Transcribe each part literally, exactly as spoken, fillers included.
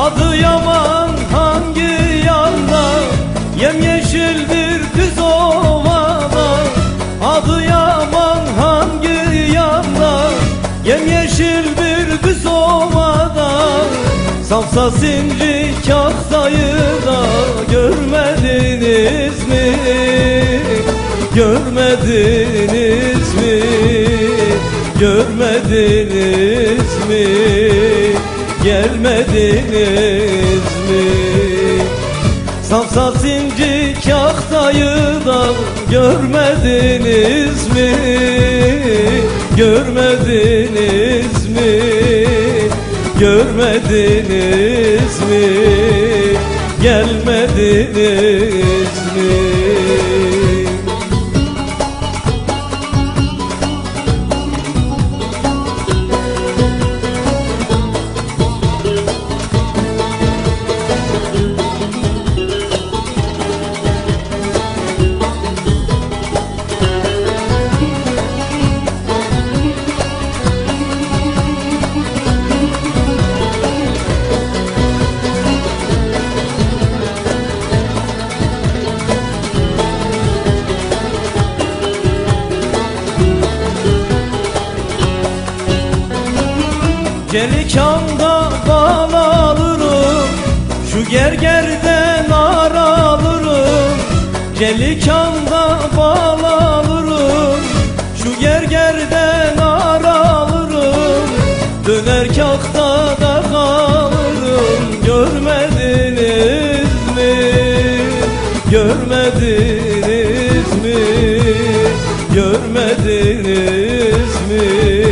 Adıyaman hangi yanda, yemyeşildir düz ovada. Adıyaman hangi yanda, yemyeşildir düz ovada. Safsa Sinci Kahtayı da görmediniz mi? Görmediniz mi? Görmediniz mi? Gelmediniz mi? Safsa Sinci Kahtayı da görmediniz mi? Görmediniz mi? Görmediniz mi? Gelmediniz mi? Celikanda bal alırım, şu gergerden nar alırım. Celikanda bal alırım, şu gergerden nar alırım. Döner Kahta'da kalırım, görmediniz mi? Görmediniz mi? Görmediniz mi?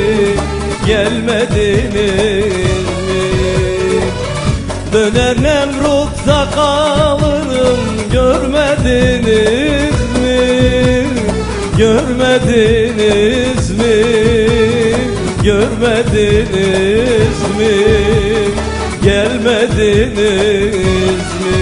Gelmediniz mi? Döner Nemrut'ta kalırım, görmediniz mi? Görmediniz mi? Görmediniz mi? Gelmediniz mi?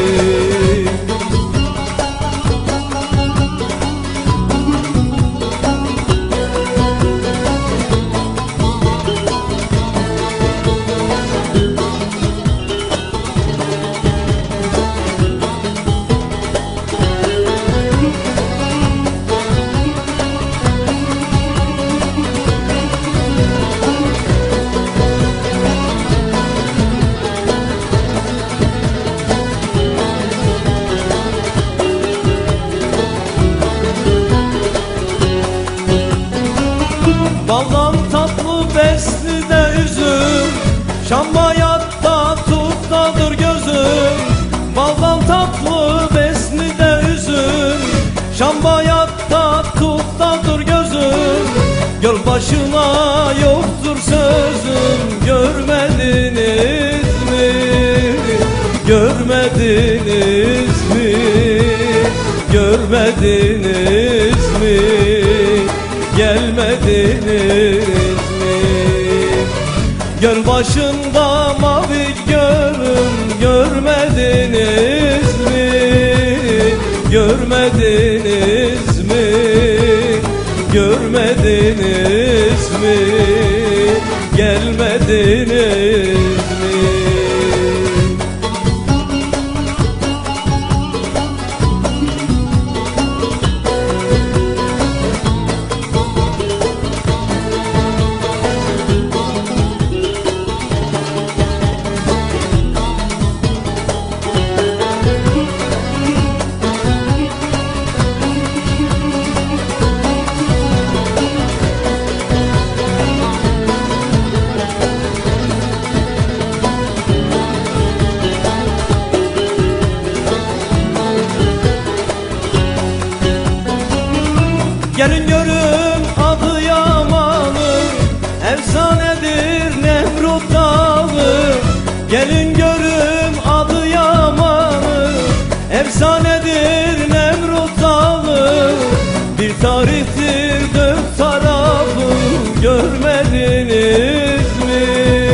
Baldan tatlı besli de üzüm, Şam bayatta tuftadır gözüm. Baldan tatlı besli de üzüm, Şam bayatta tuftadır gözüm. Göl başına yoktur sözüm, görmediniz mi? Görmediniz mi? Görmediniz mi? Gelmediniz mi? Göl başında mavi gölüm, görmediniz mi? Görmediniz mi? Görmediniz mi? Gelmediniz mi? Gelin görün Adıyaman'ı, efsanedir Nemrut Dağı. Gelin görün Adıyaman'ı, efsanedir Nemrut Dağı. Bir tarihtir dört tarafı, görmediniz mi?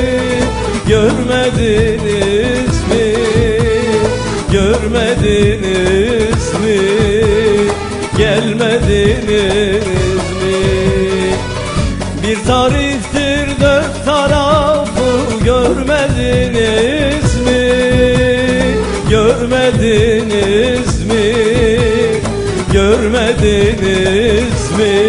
Görmediniz mi? Görmediniz mi? Gelmediniz mi? Bir tarihtir dört tarafı, görmediniz mi? İzmir